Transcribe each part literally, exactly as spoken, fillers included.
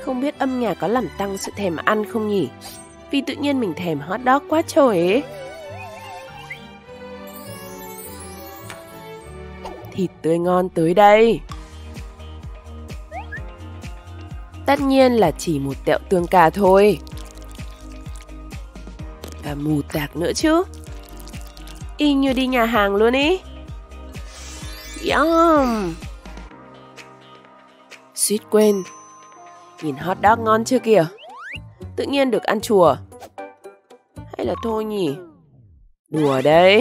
Không biết âm nhạc có làm tăng sự thèm ăn không nhỉ? Vì tự nhiên mình thèm hot dog quá trời ấy. Thịt tươi ngon tới đây. Tất nhiên là chỉ một tẹo tương cà thôi. Và mù tạc nữa chứ. Y như đi nhà hàng luôn ý. Yum. Suýt quên. Nhìn hot dog ngon chưa kìa. Tự nhiên được ăn chùa. Hay là thôi nhỉ? Đùa đấy.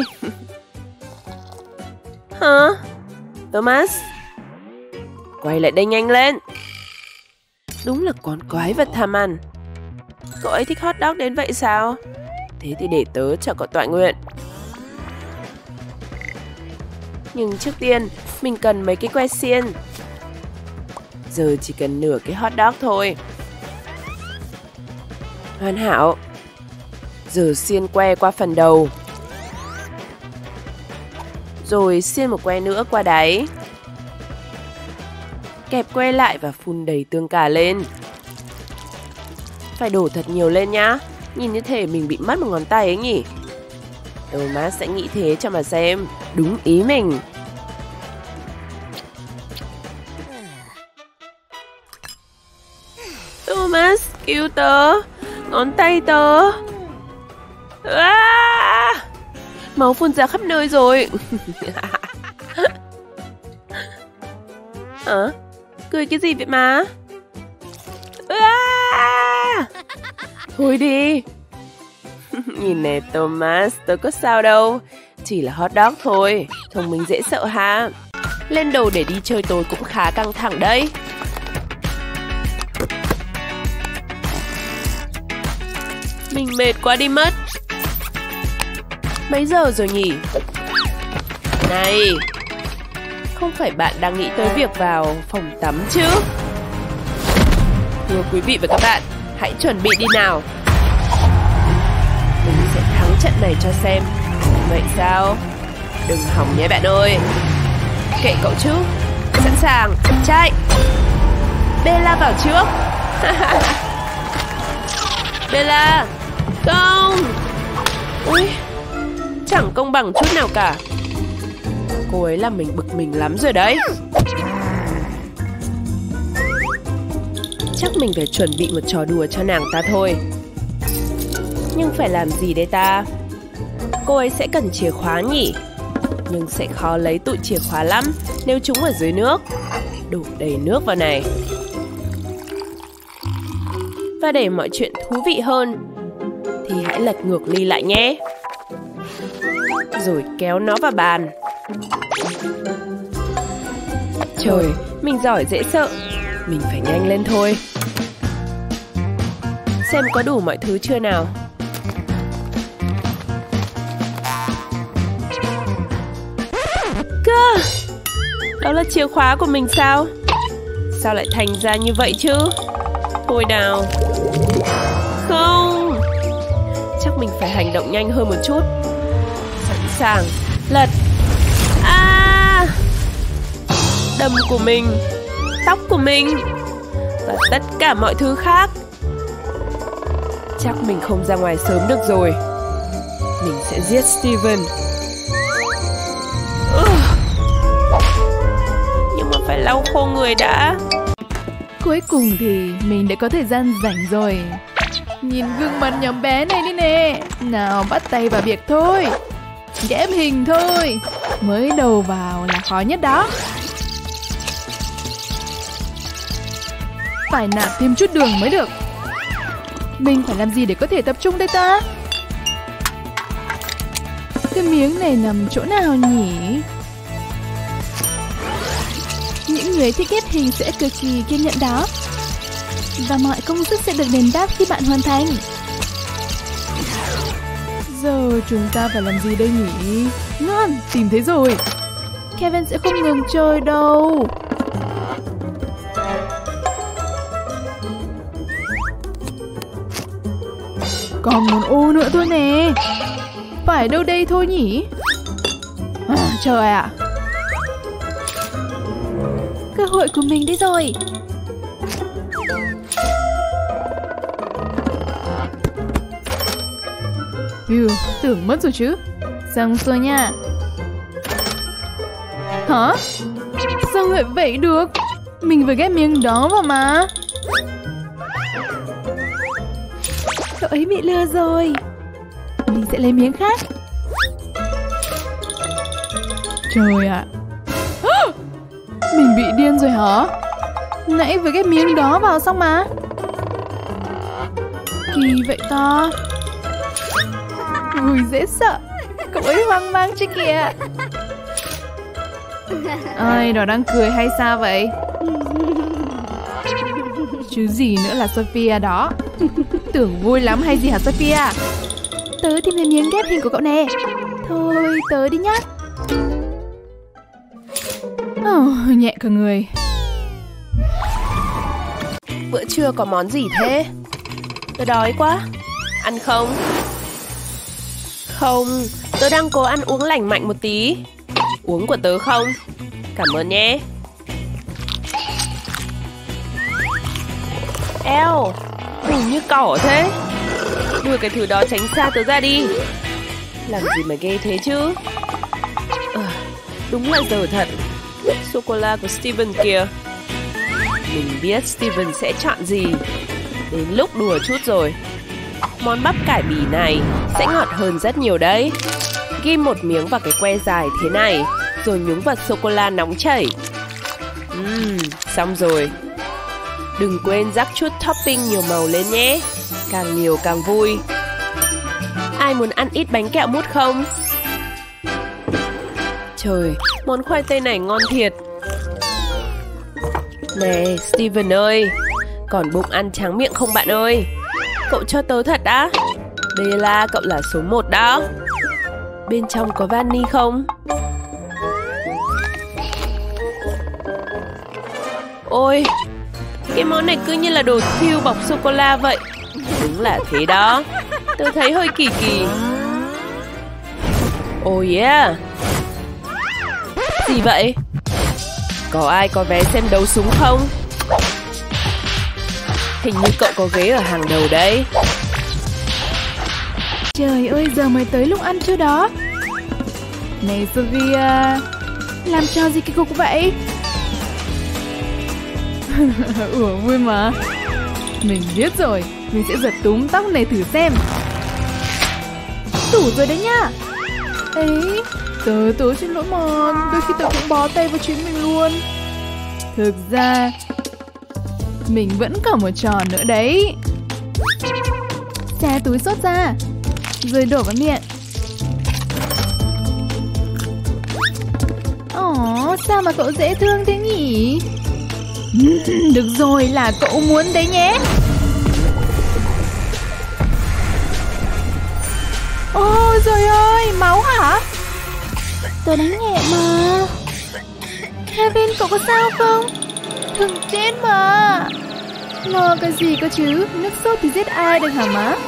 Hả? Thomas, quay lại đây nhanh lên. Đúng là con quái vật tham ăn. Cậu ấy thích hot dog đến vậy sao? Thế thì để tớ cho cậu tọa nguyện. Nhưng trước tiên mình cần mấy cái que xiên. Giờ chỉ cần nửa cái hot dog thôi. Hoàn hảo. Giờ xiên que qua phần đầu. Rồi xiên một que nữa qua đáy. Kẹp que lại và phun đầy tương cà lên. Phải đổ thật nhiều lên nhá. Nhìn như thể mình bị mất một ngón tay ấy nhỉ. Thomas sẽ nghĩ thế cho mà xem. Đúng ý mình. Thomas, cứu tớ. Ngón tay tớ. À! Máu phun ra khắp nơi rồi. Hả? Cười cái gì vậy mà? À! Thôi đi. Nhìn nè Thomas, tớ có sao đâu. Chỉ là hot dog thôi. Thông minh dễ sợ ha. Lên đồ để đi chơi tối cũng khá căng thẳng đấy. Mình mệt quá đi mất. Mấy giờ rồi nhỉ? Này, không phải bạn đang nghĩ tới việc vào phòng tắm chứ? Thưa quý vị và các bạn, hãy chuẩn bị đi nào. Mình sẽ thắng trận này cho xem. Vậy sao? Đừng hỏng nhé bạn ơi. Kệ cậu chứ. Sẵn sàng, chạy. Bella vào trước. Bella, không. Ui, chẳng công bằng chút nào cả. Cô ấy làm mình bực mình lắm rồi đấy. Chắc mình phải chuẩn bị một trò đùa cho nàng ta thôi. Nhưng phải làm gì đây ta? Cô ấy sẽ cần chìa khóa nhỉ? Nhưng sẽ khó lấy tụi chìa khóa lắm nếu chúng ở dưới nước. Đổ đầy nước vào này. Và để mọi chuyện thú vị hơn thì hãy lật ngược ly lại nhé. Rồi kéo nó vào bàn. Trời, mình giỏi dễ sợ. Mình phải nhanh lên thôi. Xem có đủ mọi thứ chưa nào. Cơ, đó là chìa khóa của mình sao? Sao lại thành ra như vậy chứ? Thôi nào. Không. Chắc mình phải hành động nhanh hơn một chút. Sẵn sàng. Lật. À! Đầm của mình, tóc của mình và tất cả mọi thứ khác. Chắc mình không ra ngoài sớm được rồi. Mình sẽ giết Steven. uh. Nhưng mà phải lau khô người đã. Cuối cùng thì mình đã có thời gian rảnh rồi. Nhìn gương mặt nhỏ bé này đi nè. Nào bắt tay vào việc thôi. Ghép hình thôi. Mới đầu vào là khó nhất đó. Phải nạp thêm chút đường mới được. Mình phải làm gì để có thể tập trung đây ta? Cái miếng này nằm chỗ nào nhỉ? Những người thích ghép hình sẽ cực kỳ kiên nhẫn đó. Và mọi công sức sẽ được đền đáp khi bạn hoàn thành. Giờ chúng ta phải làm gì đây nhỉ? Ngon, tìm thấy rồi. Kevin sẽ không ngừng chơi đâu. Còn một ô nữa thôi nè. Phải đâu đây thôi nhỉ? À, trời ạ. Cơ hội của mình đây rồi. Phew, tưởng mất rồi chứ. Xong xuôi nha. Hả? Sao lại vậy được? Mình vừa ghép miếng đó vào mà. Cậu ấy bị lừa rồi. Mình sẽ lấy miếng khác. Trời ạ. À. Mình bị điên rồi hả? Nãy vừa ghép miếng đó vào xong mà. Kỳ vậy ta. Ui dễ sợ. Cậu ấy hoang mang chứ kìa. Ai đó đang cười hay sao vậy? Chứ gì nữa là Sophia đó. Tưởng vui lắm hay gì hả Sophia? Tớ tìm thấy miếng ghép hình của cậu nè. Thôi tớ đi nhá. Oh, nhẹ cả người. Bữa trưa có món gì thế? Tớ đói quá. Ăn không? Không, tớ đang cố ăn uống lành mạnh một tí. Uống của tớ không? Cảm ơn nhé. Eo, mùi như cỏ thế. Đưa cái thứ đó tránh xa tớ ra đi. Làm gì mà ghê thế chứ? À, đúng là dở thật. Sô-cô-la của Steven kìa. Mình biết Steven sẽ chọn gì. Đến lúc đùa chút rồi. Món bắp cải bỉ này sẽ ngọt hơn rất nhiều đấy. Ghim một miếng vào cái que dài thế này, rồi nhúng vào sô-cô-la nóng chảy. Uhm, xong rồi. Đừng quên rắc chút topping nhiều màu lên nhé. Càng nhiều càng vui. Ai muốn ăn ít bánh kẹo mút không? Trời, món khoai tây này ngon thiệt. Này, Steven ơi, còn bụng ăn tráng miệng không bạn ơi? Cậu cho tớ thật đã. Bella, cậu là số một đó. Bên trong có vani không? Ôi, cái món này cứ như là đồ thiêu bọc sô-cô-la vậy. Đúng là thế đó. Tớ thấy hơi kỳ kỳ. Oh yeah. Gì vậy? Có ai có vé xem đấu súng không? Hình như cậu có ghế ở hàng đầu đấy. Trời ơi, giờ mới tới lúc ăn chưa đó. Này Sophia, làm cho gì cái cục vậy? Ủa vui mà. Mình biết rồi, mình sẽ giật túm tóc này thử xem. Đủ rồi đấy nha. Ấy, tớ tớ xin lỗi mà, đôi khi tớ cũng bó tay vào chính mình luôn. Thực ra mình vẫn còn một trò nữa đấy. Xé túi sốt ra, rồi đổ vào miệng. Ồ, sao mà cậu dễ thương thế nhỉ? Được rồi, là cậu muốn đấy nhé. Ôi trời ơi, máu hả? Tôi đánh nhẹ mà. Kevin, cậu có sao không? Đừng chết mà. Lo cái gì cơ chứ? Nước sốt thì giết ai được hả má?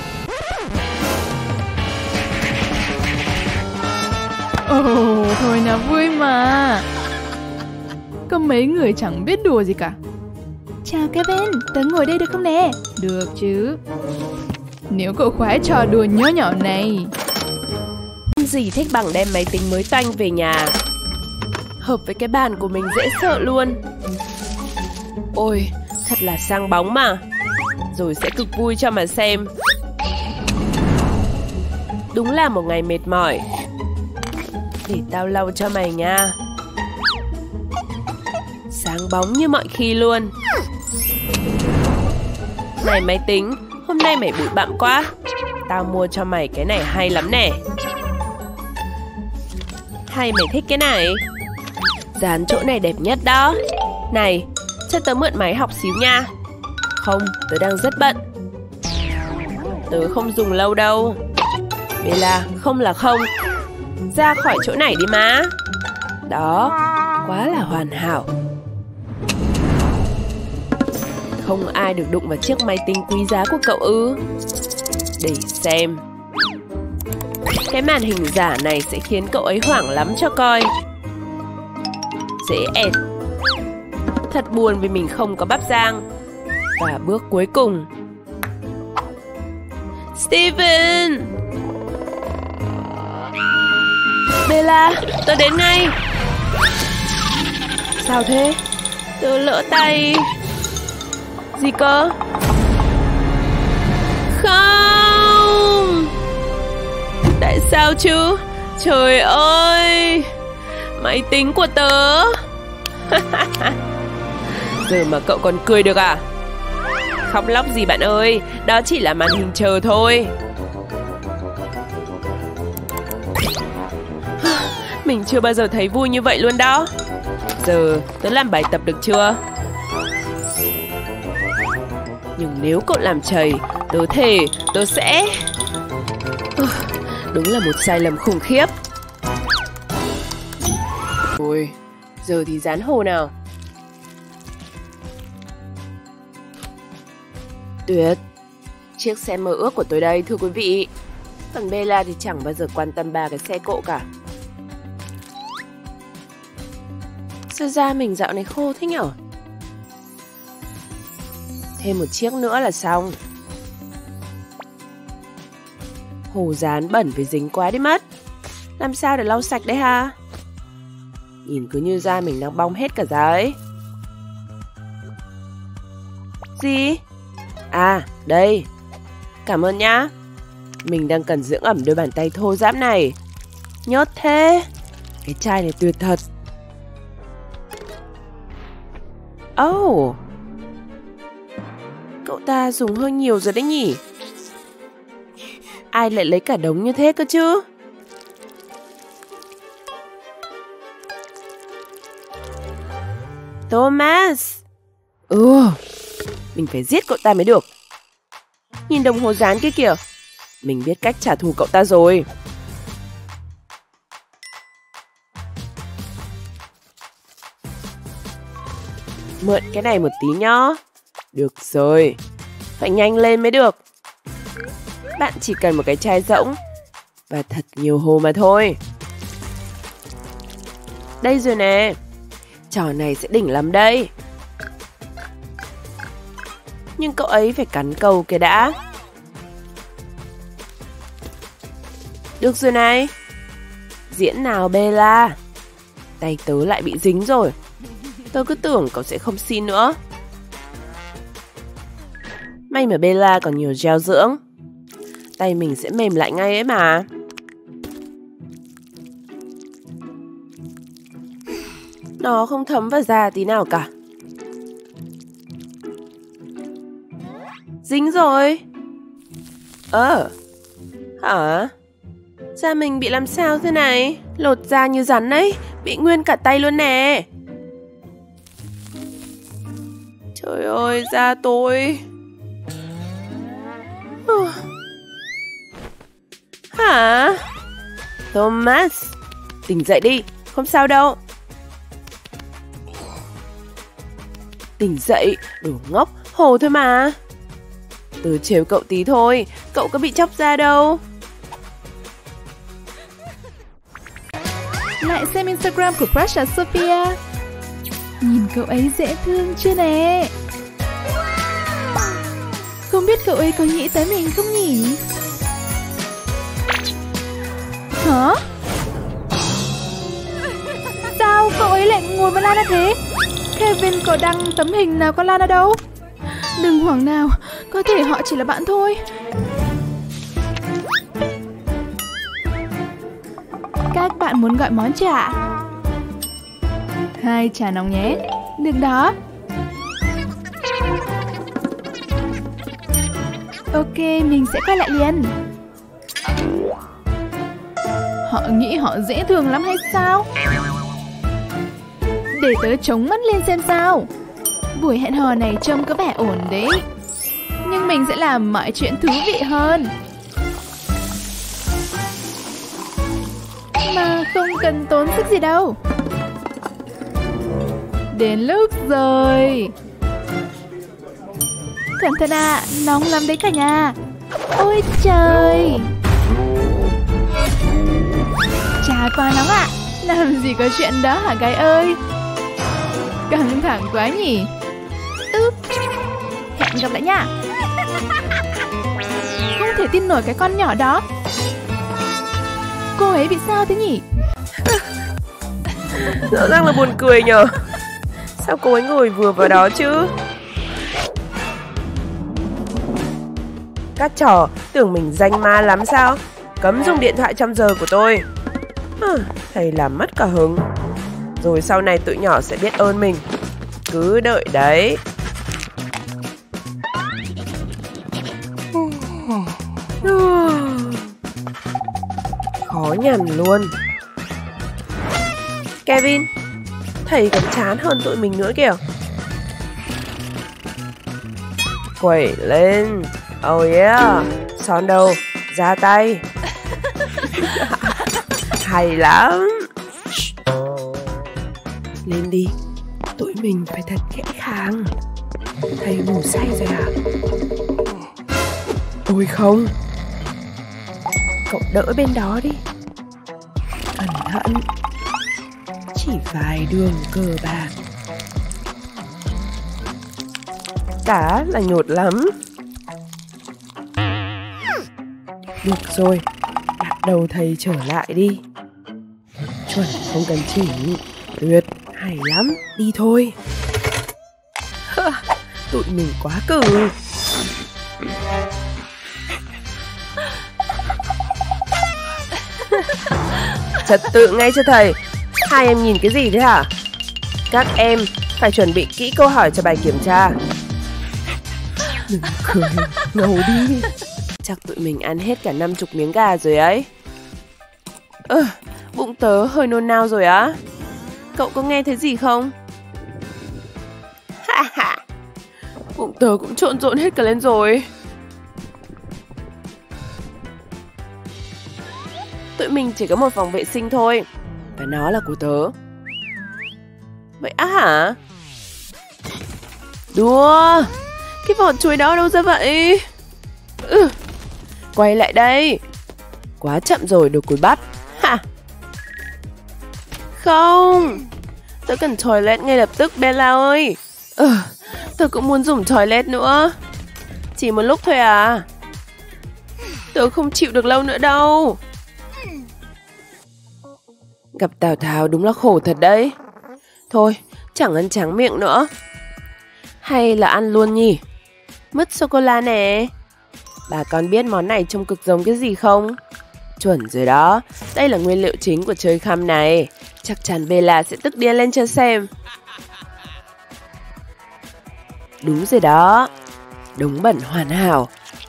Ồ, oh, thôi nào vui mà. Có mấy người chẳng biết đùa gì cả. Chào Kevin, tớ ngồi đây được không nè? Được chứ. Nếu cậu khoái trò đùa nhỏ nhỏ này. Dì thích bằng đem máy tính mới toanh về nhà. Hợp với cái bàn của mình dễ sợ luôn. Ôi, thật là sang bóng mà. Rồi sẽ cực vui cho mà xem. Đúng là một ngày mệt mỏi. Để tao lau cho mày nha. Sáng bóng như mọi khi luôn. Này máy tính, hôm nay mày bụi bặm quá. Tao mua cho mày cái này hay lắm nè. Hay mày thích cái này? Dán chỗ này đẹp nhất đó. Này, cho tớ mượn máy học xíu nha. Không, tớ đang rất bận. Tớ không dùng lâu đâu. Bella, không là không. Ra khỏi chỗ này đi má. Đó, quá là hoàn hảo. Không ai được đụng vào chiếc máy tính quý giá của cậu ư? Để xem. Cái màn hình giả này sẽ khiến cậu ấy hoảng lắm cho coi. Dễ ẹt. Thật buồn vì mình không có bắp rang. Và bước cuối cùng. Steven! Bella, tôi đến ngay. Sao thế? Tôi lỡ tay. Gì cơ? Không! Tại sao chứ? Trời ơi! Máy tính của tớ! Giờ mà cậu còn cười được à? Khóc lóc gì bạn ơi, đó chỉ là màn hình chờ thôi. Mình chưa bao giờ thấy vui như vậy luôn đó. Giờ tớ làm bài tập được chưa? Nhưng nếu cậu làm chầy, tớ thề tớ sẽ... Đúng là một sai lầm khủng khiếp. Ôi, giờ thì dán hồ nào. Tuyệt. Chiếc xe mơ ước của tôi đây thưa quý vị. Còn Bella thì chẳng bao giờ quan tâm ba cái xe cộ cả. Sao da mình dạo này khô thế nhở? Thêm một chiếc nữa là xong. Hồ dán bẩn với dính quá đi mất. Làm sao để lau sạch đấy ha? Nhìn cứ như da mình đang bong hết cả da ấy. Gì? À, đây. Cảm ơn nhá. Mình đang cần dưỡng ẩm đôi bàn tay thô ráp này. Nhớt thế. Cái chai này tuyệt thật. Oh, cậu ta dùng hơi nhiều rồi đấy nhỉ? Ai lại lấy cả đống như thế cơ chứ? Thomas. Ừ, mình phải giết cậu ta mới được. Nhìn đồng hồ dán kia kìa. Mình biết cách trả thù cậu ta rồi. Mượn cái này một tí nhá. Được rồi. Phải nhanh lên mới được. Bạn chỉ cần một cái chai rỗng và thật nhiều hồ mà thôi. Đây rồi nè. Trò này sẽ đỉnh lắm đây. Nhưng cậu ấy phải cắn câu kia đã. Được rồi này. Diễn nào Bella. Tay tớ lại bị dính rồi. Tớ cứ tưởng cậu sẽ không xin nữa. May mà Bella còn nhiều gel dưỡng. Tay mình sẽ mềm lại ngay ấy mà. Nó không thấm vào da tí nào cả. Dính rồi. Ờ. Hả? Da mình bị làm sao thế này? Lột da như rắn ấy. Bị nguyên cả tay luôn nè. Trời ơi, da tôi. Hả? Thomas, tỉnh dậy đi, không sao đâu. Tỉnh dậy, đồ ngốc, hồ thôi mà. Tớ trêu cậu tí thôi, cậu có bị chóc da đâu. Lại xem Instagram của Precious Sophia. Nhìn cậu ấy dễ thương chưa nè. Không biết cậu ấy có nghĩ tới mình không nhỉ? Hả? Sao cậu ấy lại ngồi với Lana thế? Kevin có đăng tấm hình nào có Lana đâu. Đừng hoảng nào, có thể họ chỉ là bạn thôi. Các bạn muốn gọi món trà? Hai trà nóng nhé. Được đó. Ok, mình sẽ quay lại liền. Họ nghĩ họ dễ thương lắm hay sao? Để tớ chống mắt lên xem sao. Buổi hẹn hò này trông có vẻ ổn đấy. Nhưng mình sẽ làm mọi chuyện thú vị hơn. Mà không cần tốn sức gì đâu. Đến lúc rồi. Cẩn thận ạ, à, nóng lắm đấy cả nhà. Ôi trời. Chà quá nóng ạ. À. Làm gì có chuyện đó hả gái ơi. Căng thẳng quá nhỉ. Úp. Hẹn gặp lại nha. Không thể tin nổi cái con nhỏ đó. Cô ấy bị sao thế nhỉ? Rõ ràng là buồn cười nhở. Sao cô ấy ngồi vừa vào đó chứ? Các trò tưởng mình danh ma lắm sao? Cấm dùng điện thoại trong giờ của tôi. À, thầy làm mất cả hứng. Rồi sau này tụi nhỏ sẽ biết ơn mình. Cứ đợi đấy. Khó nhằn luôn. Kevin, thầy còn chán hơn tụi mình nữa kìa. Quẩy lên. Oh yeah. Son đâu, ra tay. Hay lắm. Lên đi. Tụi mình phải thật khẽ khàng. Thầy ngủ say rồi à? Ôi không. Cậu đỡ bên đó đi. Cẩn thận. Chỉ vài đường cờ bạc. Cá là nhột lắm. Được rồi, đặt đầu thầy trở lại đi. Chuẩn không cần chỉ. Tuyệt, hay lắm, đi thôi. Tụi mình quá cừ. Trật tự ngay cho thầy. Hai em nhìn cái gì thế hả? Các em phải chuẩn bị kỹ câu hỏi cho bài kiểm tra. Đừng cười, ngầu đi. Chắc tụi mình ăn hết cả năm chục miếng gà rồi ấy. Ơ, à, bụng tớ hơi nôn nao rồi á. Cậu có nghe thấy gì không? Ha ha. Bụng tớ cũng trộn rộn hết cả lên rồi. Tụi mình chỉ có một phòng vệ sinh thôi. Và nó là của tớ. Vậy á hả? Đùa. Cái vỏ chuối đó đâu ra vậy? Ừ. Quay lại đây. Quá chậm rồi đồ cùi bắt. Ha. Không. Tớ cần toilet ngay lập tức Bella ơi. Ừ. Tớ cũng muốn dùng toilet nữa. Chỉ một lúc thôi à. Tớ không chịu được lâu nữa đâu. Gặp Tào Tháo đúng là khổ thật đấy. Thôi, chẳng ăn tráng miệng nữa. Hay là ăn luôn nhỉ? Mứt sô-cô-la nè. Bà con biết món này trông cực giống cái gì không? Chuẩn rồi đó. Đây là nguyên liệu chính của chơi khăm này. Chắc chắn Bella sẽ tức điên lên cho xem. Đúng rồi đó. Đúng bẩn hoàn hảo.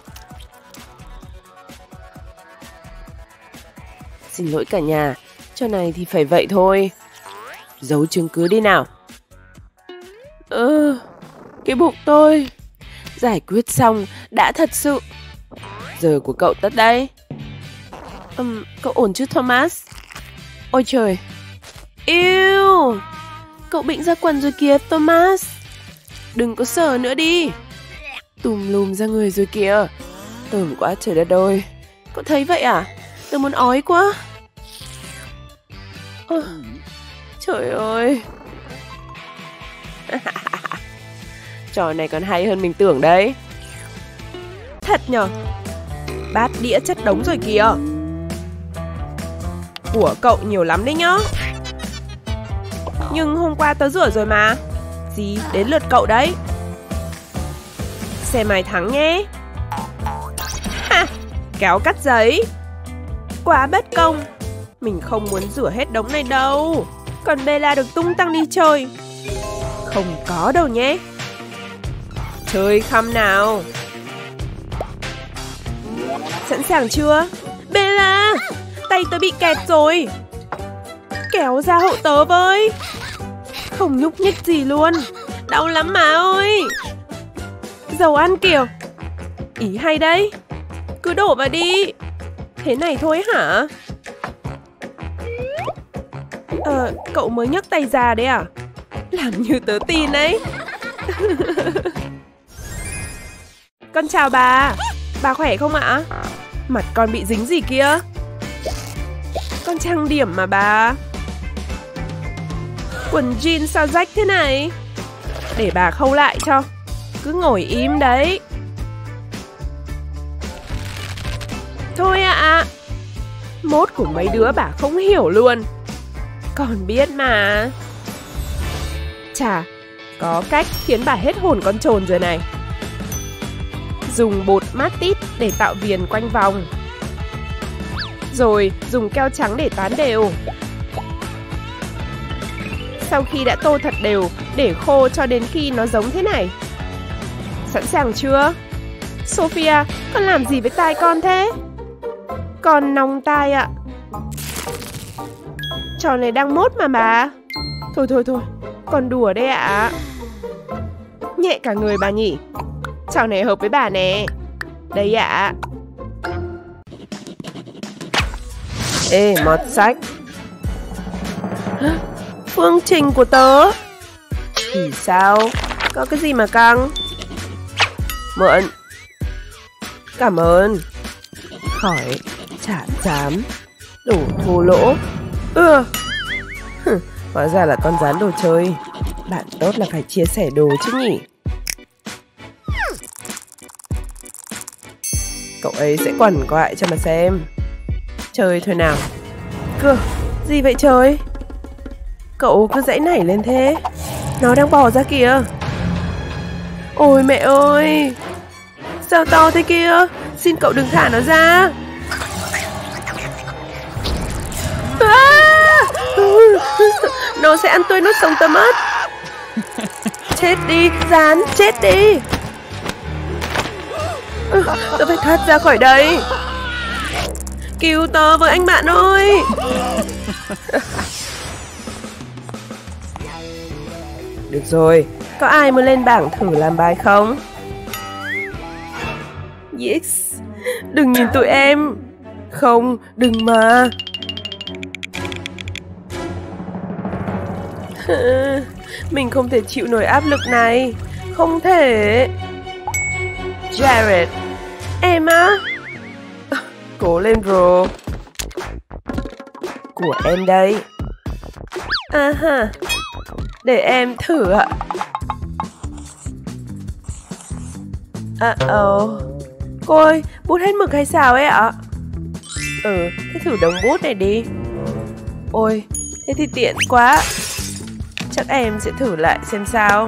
Xin lỗi cả nhà. Trò này thì phải vậy thôi. Giấu chứng cứ đi nào. Ừ, cái bụng tôi. Giải quyết xong đã thật sự. Giờ của cậu tất đây. um, Cậu ổn chứ Thomas? Ôi trời. Yêu. Cậu bệnh ra quần rồi kìa Thomas. Đừng có sờ nữa đi. Tùm lùm ra người rồi kìa. Tởm quá trời đất ơi. Cậu thấy vậy à? Tôi muốn ói quá. Ôi, trời ơi. Trò này còn hay hơn mình tưởng đấy. Thật nhở. Bát đĩa chất đống rồi kìa. Của cậu nhiều lắm đấy nhá. Nhưng hôm qua tớ rửa rồi mà. Gì, đến lượt cậu đấy. Xem ai thắng nhé. Ha, kéo cắt giấy. Quá bất công. Mình không muốn rửa hết đống này đâu. Còn Bella được tung tăng đi chơi. Không có đâu nhé. Chơi khăm nào. Sẵn sàng chưa? Bella, tay tớ bị kẹt rồi. Kéo ra hộ tớ với. Không nhúc nhích gì luôn. Đau lắm má ơi. Dầu ăn kìa. Ý hay đấy. Cứ đổ vào đi. Thế này thôi hả? Ờ, cậu mới nhấc tay ra đấy à? Làm như tớ tin đấy. Con chào bà. Bà khỏe không ạ? Mặt con bị dính gì kia? Con trang điểm mà bà. Quần jean sao rách thế này? Để bà khâu lại cho. Cứ ngồi im đấy. Thôi ạ à. Mốt của mấy đứa bà không hiểu luôn. Còn biết mà. Chà, có cách khiến bà hết hồn con trồn rồi này. Dùng bột mát tít để tạo viền quanh vòng. Rồi dùng keo trắng để tán đều. Sau khi đã tô thật đều, để khô cho đến khi nó giống thế này. Sẵn sàng chưa? Sophia, con làm gì với tai con thế? Con nong tai ạ. Trò này đang mốt mà bà. Thôi thôi thôi, con đùa đấy ạ. Nhẹ cả người bà nhỉ. Trò này hợp với bà nè. Đây ạ. Ê, mọt sách. Phương trình của tớ. Thì sao? Có cái gì mà căng? Mượn. Cảm ơn. Khỏi. Chả dám. Đủ thô lỗ. Ừ. Hóa ra là con rán đồ chơi. Bạn tốt là phải chia sẻ đồ chứ nhỉ. Cậu ấy sẽ quằn quại cho mà xem. Chơi thôi nào. Cơ, gì vậy trời? Cậu cứ dãy nảy lên thế. Nó đang bò ra kìa. Ôi mẹ ơi, sao to thế kia? Xin cậu đừng thả nó ra. À! Nó sẽ ăn tươi nuốt sống tớ mất. Chết đi, rán, chết đi. Tớ phải thoát ra khỏi đây. Cứu tớ với anh bạn ơi. Được rồi, có ai muốn lên bảng thử làm bài không? Yes. Đừng nhìn tụi em. Không, đừng mà. Mình không thể chịu nổi áp lực này. Không thể. Jared, em á? Cố lên bro. Của em đây. À ha. Để em thử ạ. À oh. Cô ơi, bút hết mực hay sao ấy ạ? Ừ, thế thử đống bút này đi. Ôi, thế thì tiện quá. Chắc em sẽ thử lại xem sao.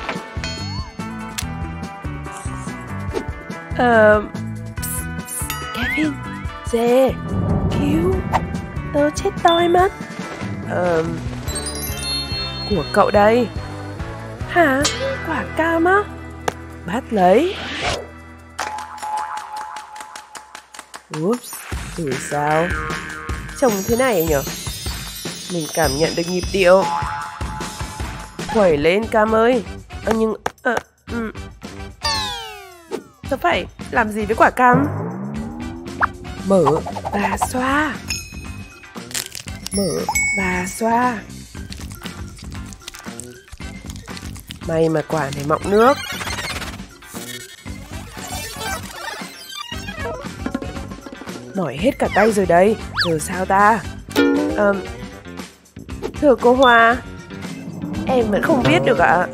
Ờ... Uh, Kevin, dê, cứu. Tớ chết toi mất. Ờ... Uh, của cậu đây. Hả? Quả cam á? Bắt lấy. Oops, thử sao? Trông thế này nhở? Mình cảm nhận được nhịp điệu. Quẩy lên cam ơi. À, nhưng... À, um. Tớ phải làm gì với quả cam? Mở và xoa. Mở và xoa. May mà quả này mọng nước. Mỏi hết cả tay rồi đây. Giờ sao ta? À, thưa cô Hoa, em vẫn không viết được ạ.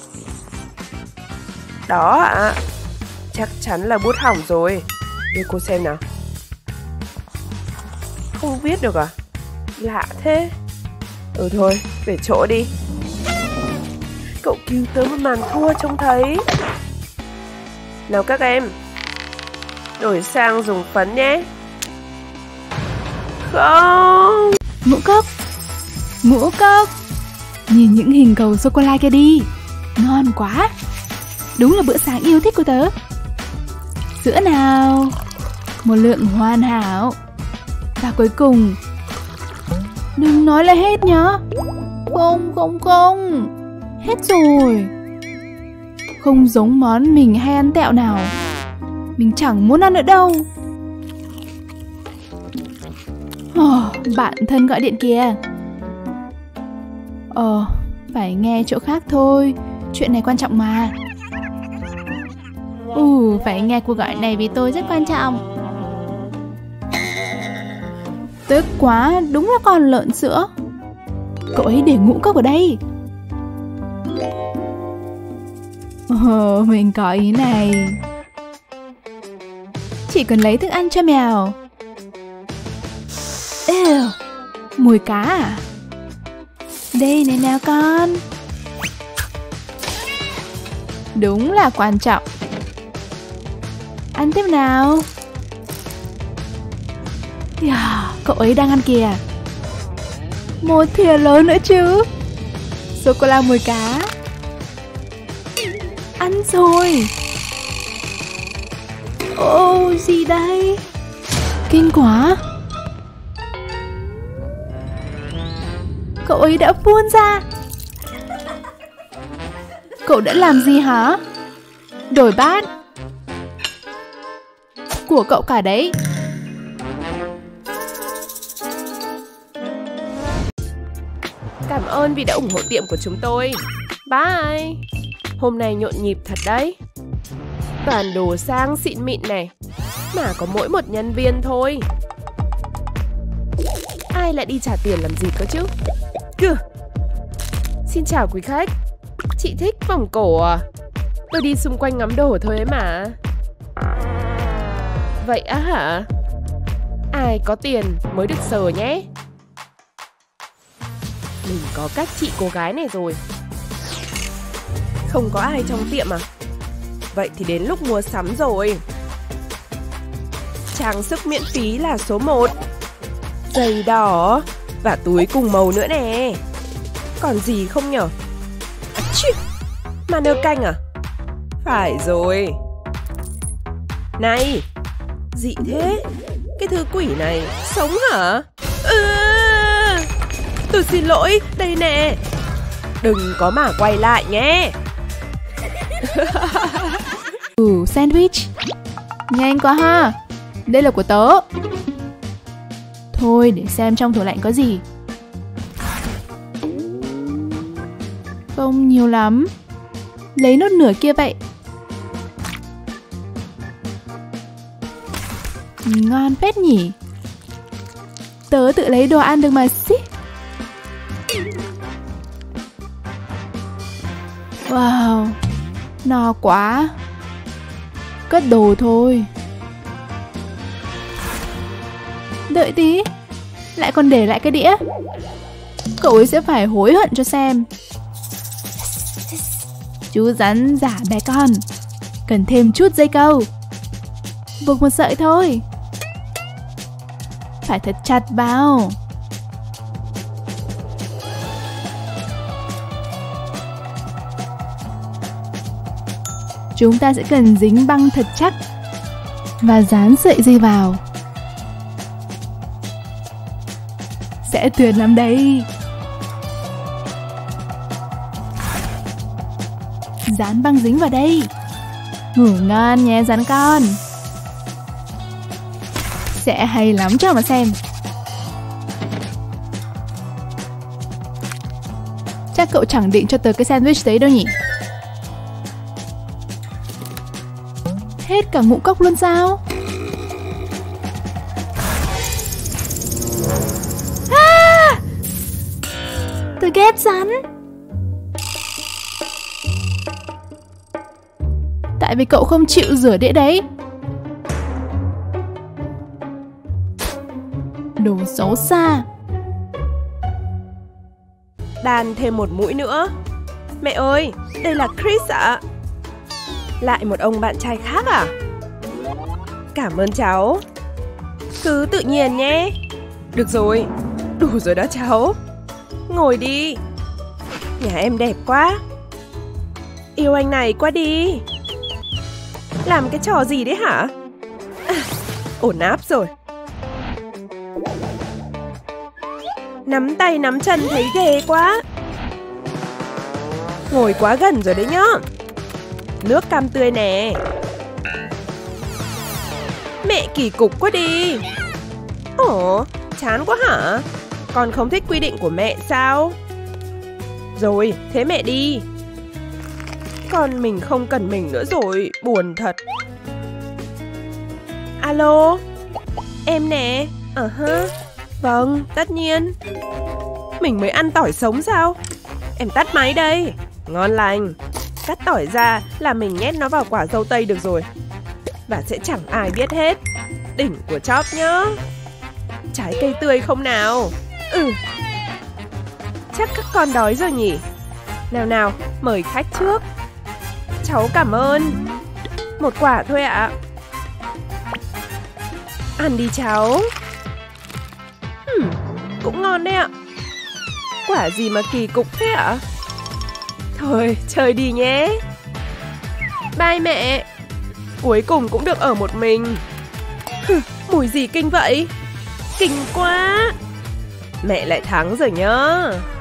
Đó ạ. Chắc chắn là bút hỏng rồi. Đưa cô xem nào. Không viết được à? Lạ thế. Ừ thôi, về chỗ đi. Cậu cứu tớ một màn thua trông thấy. Nào các em, đổi sang dùng phấn nhé. Không. Ngũ cốc. Ngũ cốc. Nhìn những hình cầu sô-cô-la kia đi. Ngon quá. Đúng là bữa sáng yêu thích của tớ. Sữa nào. Một lượng hoàn hảo. Và cuối cùng, đừng nói là hết nhá. Không, không, không. Hết rồi. Không giống món mình hay ăn tẹo nào. Mình chẳng muốn ăn nữa đâu. Oh, bạn thân gọi điện kìa. Ờ, phải nghe chỗ khác thôi. Chuyện này quan trọng mà. Ừ, phải nghe cuộc gọi này vì tôi rất quan trọng. Tức quá, đúng là con lợn sữa. Cậu ấy để ngũ cốc ở đây. Ồ, mình có ý này. Chỉ cần lấy thức ăn cho mèo. Ê, mùi cá à? Đây này nào con. Đúng là quan trọng. Ăn tiếp nào. Yeah, cậu ấy đang ăn kìa. Một thìa lớn nữa chứ. Sô-cô-la mùi cá. Ăn rồi. Ô, gì đây? Kinh quá. Cậu ấy đã phun ra. Cậu đã làm gì hả? Đổi bát. Của cậu cả đấy. Cảm ơn vì đã ủng hộ tiệm của chúng tôi. Bye. Hôm nay nhộn nhịp thật đấy. Toàn đồ sang xịn mịn này, mà có mỗi một nhân viên thôi. Ai lại đi trả tiền làm gì cơ chứ? Kìa. Xin chào quý khách. Chị thích vòng cổ à? Tôi đi xung quanh ngắm đồ thôi ấy mà. Vậy á hả? Ai có tiền mới được sờ nhé. Mình có cách trị cô gái này rồi. Không có ai trong tiệm à? Vậy thì đến lúc mua sắm rồi. Trang sức miễn phí là số một. Giày đỏ và túi cùng màu nữa nè. Còn gì không nhở? À, chí, mà nơ canh à? Phải rồi. Này, dị thế. Cái thứ quỷ này sống hả? Ừ, tôi xin lỗi, đây nè. Đừng có mà quay lại nhé. Ừ, sandwich. Nhanh quá ha. Đây là của tớ. Thôi để xem trong tủ lạnh có gì. Không nhiều lắm. Lấy nốt nửa kia vậy. Ngon phết nhỉ. Tớ tự lấy đồ ăn được mà xí. Wow, no quá. Cất đồ thôi. Đợi tí. Lại còn để lại cái đĩa. Cậu ấy sẽ phải hối hận cho xem. Chú rắn giả bé con. Cần thêm chút dây câu. Buộc một sợi thôi. Phải thật chặt vào. Chúng ta sẽ cần dính băng thật chắc và dán sợi dây vào. Sẽ tuyệt lắm đấy. Dán băng dính vào đây. Ngủ ngon nhé rắn con. Sẽ hay lắm cho mà xem. Chắc cậu chẳng định cho tớ cái sandwich đấy đâu nhỉ? Hết cả ngũ cốc luôn sao? À! Tôi ghét rắn. Tại vì cậu không chịu rửa đĩa đấy. Đồ xấu xa. Đan thêm một mũi nữa. Mẹ ơi, đây là Chris ạ. Lại một ông bạn trai khác à? Cảm ơn cháu. Cứ tự nhiên nhé. Được rồi, đủ rồi đó cháu. Ngồi đi. Nhà em đẹp quá. Yêu anh này quá đi. Làm cái trò gì đấy hả? À, ổn áp rồi. Nắm tay nắm chân thấy ghê quá. Ngồi quá gần rồi đấy nhá. Nước cam tươi nè. Mẹ kỳ cục quá đi. Ồ, chán quá hả? Con không thích quy định của mẹ sao? Rồi, thế mẹ đi. Con mình không cần mình nữa rồi, buồn thật. Alo, em nè. Ờ uh hả? Vâng, tất nhiên. Mình mới ăn tỏi sống sao? Em tắt máy đây. Ngon lành. Cắt tỏi ra là mình nhét nó vào quả dâu tây được rồi. Và sẽ chẳng ai biết hết. Đỉnh của chóp nhá. Trái cây tươi không nào? Ừ. Chắc các con đói rồi nhỉ? Nào nào, mời khách trước. Cháu cảm ơn. Một quả thôi ạ. Ăn đi cháu. Hmm, cũng ngon đấy ạ. Quả gì mà kỳ cục thế ạ? Thôi, chơi đi nhé. Bye mẹ. Cuối cùng cũng được ở một mình. Hừ, mùi gì kinh vậy? Kinh quá. Mẹ lại thắng rồi nhá.